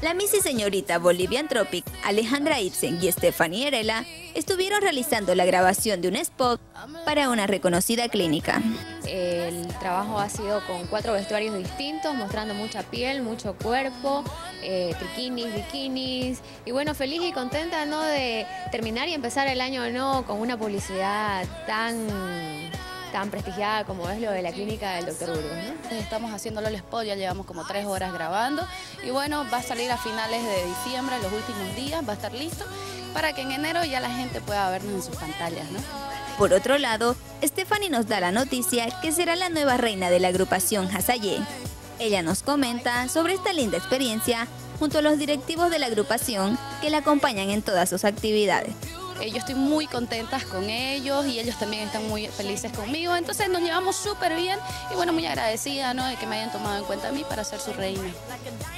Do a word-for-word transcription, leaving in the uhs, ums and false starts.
La Miss y Señorita Bolivian Tropic, Alejandra Ibsen y Stephanie Erela estuvieron realizando la grabación de un spot para una reconocida clínica. El trabajo ha sido con cuatro vestuarios distintos, mostrando mucha piel, mucho cuerpo, eh, triquinis, bikinis. Y bueno, feliz y contenta, ¿no?, de terminar y empezar el año, ¿no?, con una publicidad tan... tan prestigiada como es lo de la clínica del doctor Burgos, ¿no? Estamos haciéndolo el spot, ya llevamos como tres horas grabando y bueno, va a salir a finales de diciembre, los últimos días, va a estar listo para que en enero ya la gente pueda vernos en sus pantallas, ¿no? Por otro lado, Stephanie nos da la noticia que será la nueva reina de la agrupación Hasaye. Ella nos comenta sobre esta linda experiencia junto a los directivos de la agrupación que la acompañan en todas sus actividades. Yo estoy muy contenta con ellos y ellos también están muy felices conmigo, entonces nos llevamos súper bien y bueno, muy agradecida, ¿no?, de que me hayan tomado en cuenta a mí para ser su reina.